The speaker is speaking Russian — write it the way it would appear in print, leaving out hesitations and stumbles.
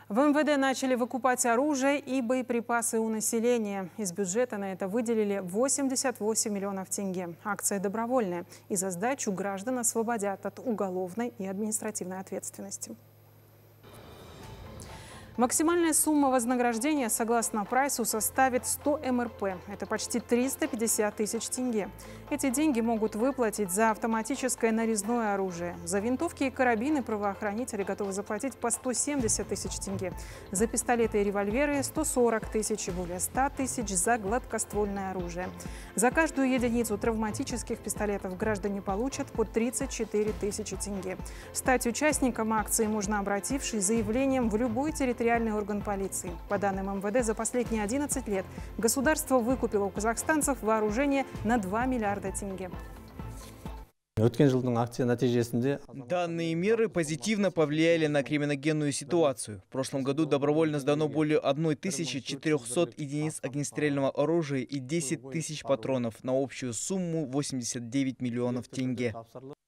В МВД начали выкупать оружие и боеприпасы у населения. Из бюджета на это выделили 88 миллионов тенге. Акция добровольная, и за сдачу граждан освободят от уголовной и административной ответственности. Максимальная сумма вознаграждения, согласно прайсу, составит 100 МРП. Это почти 350 тысяч тенге. Эти деньги могут выплатить за автоматическое нарезное оружие. За винтовки и карабины правоохранители готовы заплатить по 170 тысяч тенге. За пистолеты и револьверы – 140 тысяч и более 100 тысяч за гладкоствольное оружие. За каждую единицу травматических пистолетов граждане получат по 34 тысячи тенге. Стать участником акции можно, обратившись с заявлением в любой территориальный орган полиции. По данным МВД, за последние 11 лет государство выкупило у казахстанцев вооружение на 2 миллиарда тенге. Данные меры позитивно повлияли на криминогенную ситуацию. В прошлом году добровольно сдано более 1400 единиц огнестрельного оружия и 10 тысяч патронов на общую сумму 89 миллионов тенге.